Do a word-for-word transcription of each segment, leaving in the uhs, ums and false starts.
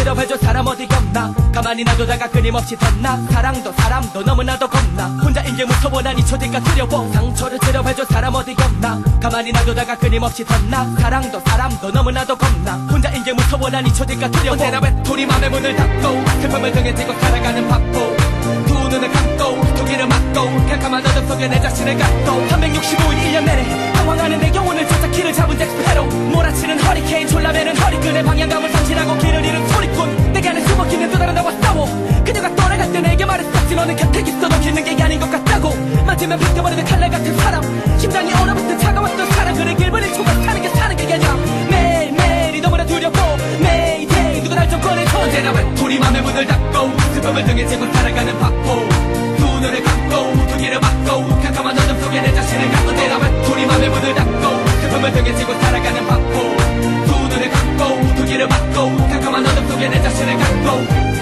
대답해줘 사람 어디가 없나. 가만히 놔두다가 끊임없이 덧나. 사랑도 사람도 너무나도 겁나. 혼자인 게 무서워나니 초대가 두려워. 상처를 대답해줘 사람 어디가 없나. 가만히 놔두다가 끊임없이 덧나. 사랑도 사람도 너무나도 겁나. 혼자인 게 무서워나니 초대가 두려워. 언제나 외톨이 맘의 문을 닫고 슬픔을 등에 지고 살아가는 바보. 두 눈을 감고 두 귀를 막고 캄캄한 어둠 속에 내 자신을 갖고 삼백육십오 일 일 년 내내 방황하는 내 영혼을 쫓아 길을 잡은 잭스페로. 몰아치는 허리케인 졸라매는 허리끈의 방향감을 상실하고 길을 잃은 소리꾼. 내게 안에 숨어있는 또 다른 나와 싸워. 그녀가 떠나갈 때 내게 말했었지 너는 곁에 있어도 기는 게 아닌 것 같다고. 맞으면 벗겨버리는 칼날 같은 사람. 심장이 얼어붙은 차가웠던 사랑. 그래 길분을 초과 사는 게 사는 게 아니야. 매일매일이 너무나 두렵고 매일매일 누가 날 좀 꺼내줘. 언제나 외톨이 맘의 문을 닫고 슬픔을 등에 지고 살아가는 바보. 두 눈을 감고 두 귀를 막고 캄캄한 어둠 속에 내 자신을 갖고. 언제나 외톨이 맘의 문을 닫고 슬픔을 등에 지고 살아가는 바보. 두 눈을 감고 두 귀를 막고 캄캄한 어둠 속에 내 자신을 갖고.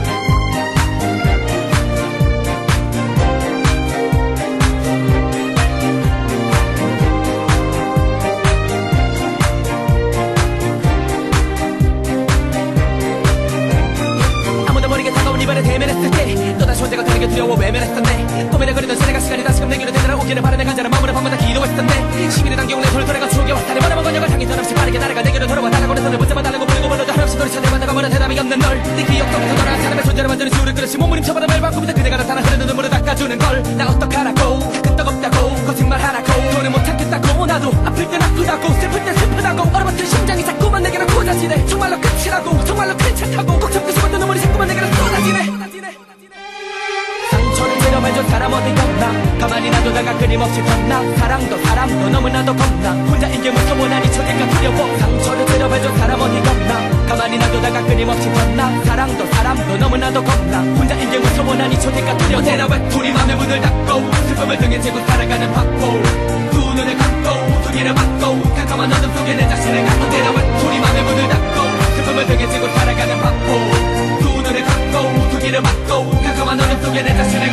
이번에 대면했을 때 또다시 혼자가 되는 게 두려워 외면했었네. 고민해거리던 시내가 시간이 다시금 내게로 되돌아오기를 바라는 간절한 마음으로 밤마다 기도했었네. 시민이 당겨온 내 손을 돌아가 추억에 왔다니 원하면 건너갈 향이 던없이 빠르게 날아가 내게로 돌아와 달라고 내 손을 붙잡아 달라고 부르고 불러도 한없이 소리쳐 내마다가 뭐라 대답이 없는 널. 네 기억 속에서 돌아 사람의 존재를 만드는 수를 그릇이 몸부림쳐보다 날 바꾸면서 그대가 나타나 흐르는 눈물을 닦아주는 걸. 나 어떡하라고 끄떡없다고 거짓말하라고 돈을 못 참겠다고. 나도 아플 땐 아프다고 슬플 땐 슬프다고. 얼어붙은 심장이 자꾸만 내게로 고자지네. 정말로 끝이라고 정말로 괜찮다고 꼭 참고 싶었던 눈물이 자꾸만 내게로 쏟아지네. 상처를 체험해줘 사람 어디가 없나. 가만히 놔두다가 끊임없이 덧나. 사랑도 사람도 너무나도 겁나. 혼자인 게 무서워나니 초대가 두려워. 상처를 체험해줘 사람 어디가 없나. 가만히 놔두다가 끊임없이 덧나. 사랑도 사람도 너무나도 겁나. 혼자인 게 무서워나니 초대가 두려워. 언제나 외톨이 맘의 문을 닫고 슬픔을 등에 지고 살아가는 바보. 두 눈을 감고 두 귀를 막고 캄캄한 어둠 속에 내 자신을 갖고. 언제나 외톨이 맘의 문을 닫고 슬픔을 등에 지고 살아가는 바보. 두 눈을 감고 두 귀를 막고 캄캄한 어둠 속에 내 자신을